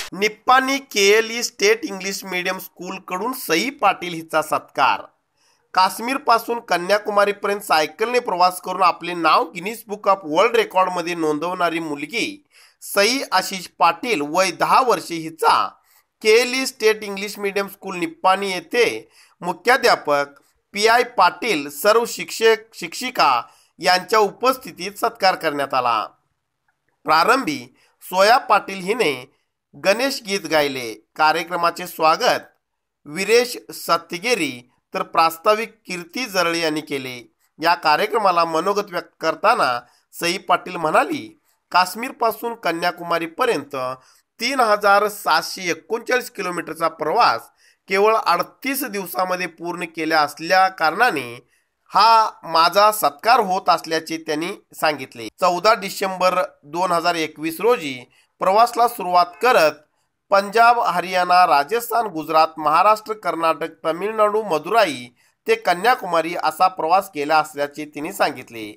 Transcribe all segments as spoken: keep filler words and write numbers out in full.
Nippani KLE state English medium school कडून सई पाटील हिचा सत्कार। काश्मीर पासून कन्याकुमारीपर्यंत सायकलने प्रवास करून आपले नाव Guinness book of world record मध्ये नोंदवणारी मुलगी सई आशिष पाटील वय दहा वर्षे हिचा KLE state English medium school Nippani येथे मुख्याध्यापक पी आय पाटील सर्व शिक्षक शिक्षिका यांच्या उपस्थितीत सत्कार करण्यात आला। प्रारंभी सोया पाटील हिने गणेश गीत गायले। कार्यक्रमाचे स्वागत वीरेश सत्यगेरी तर प्रास्ताविक कीर्ती जरळे यांनी केले। या कार्यक्रमाला मनोगत व्यक्त करताना सई पाटील म्हणाली, काश्मीर पासून कन्याकुमारी पर्यंत तीन हजार सातशे एकोणचाळीस किलोमीटरचा प्रवास केवळ अडतीस दिवसामध्ये पूर्ण केला असल्या कारणाने हा माझा सत्कार होत असल्याचे त्यांनी सांगितले। चौदा डिसेंबर दोन हजार एकवीस रोजी प्रवासाला सुरुवात करत पंजाब, हरियाणा, राजस्थान, गुजरात, महाराष्ट्र, कर्नाटक, तमिळनाडू, मदुराई ते कन्याकुमारी असा प्रवास केला असल्याचे त्यांनी सांगितले।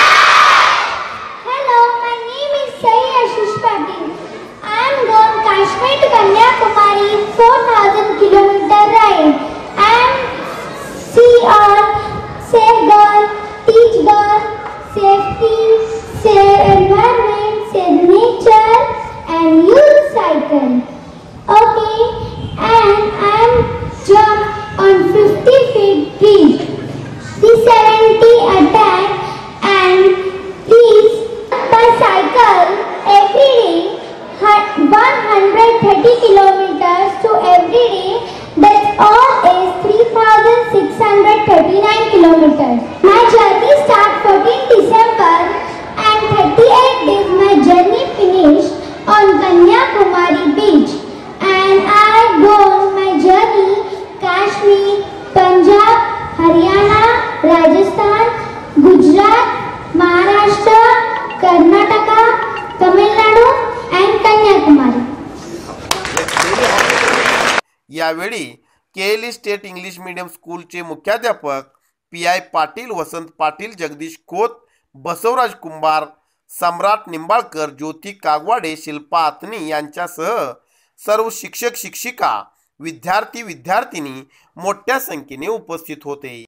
Hello, my name is Sai Ashish Patil. I am going Kashmir to Kanyakumari, four thousand kilometer ride. I am see earth, save girl, teach girl, safety, save environment, save nature, and use cycle. Okay, and I am jump on fifty feet bridge. The seventy attack and please per cycle every day one hundred thirty kilometers to every day. That's all is three thousand six hundred thirty-nine kilometers. My journey start fourteenth December and thirty-eight days my journey finished on Kanyakumari beach. And I go on my journey Kashmir, Punjab, Haryana, Rajasthan, Gujarat, Maharashtra, Karnataka, Tamil Nadu and Kanyakumari. यावेळी KLE state English medium स्कूलचे मुख्याध्यापक P I Patil, Vasant Patil, Jagdish Khot, Basavaraj Kumbhar, Samrat Nimbalkar, Jyoti Kagwade, Shilpa Atni यांच्यासह सर्व शिक्षक शिक्षिका, विद्यार्थी विद्यार्थिनी मोठ्या संख्येने उपस्थित होते।